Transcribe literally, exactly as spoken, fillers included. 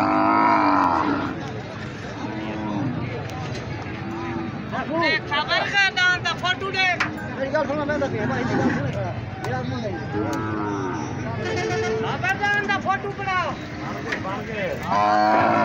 खबर का दान दा फोटो दे मेरी गल सुनो मैं दस भाई मेरी गल सुन मेरा मुंह नहीं खबर दान दा फोटो बनाओ